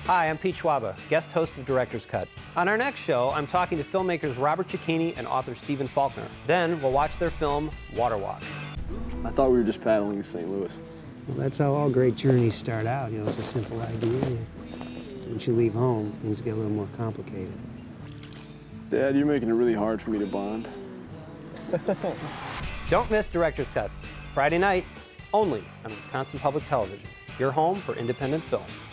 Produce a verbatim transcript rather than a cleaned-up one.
Hi, I'm Pete Schwaba, guest host of Director's Cut. On our next show, I'm talking to filmmakers Bob Cicchini and author Steven Faulkner. Then we'll watch their film, Waterwalk. I thought we were just paddling to Saint Louis. Well, that's how all great journeys start out. You know, it's a simple idea. Once you leave home, things get a little more complicated. Dad, you're making it really hard for me to bond. Don't miss Director's Cut, Friday night, only on Wisconsin Public Television, your home for independent film.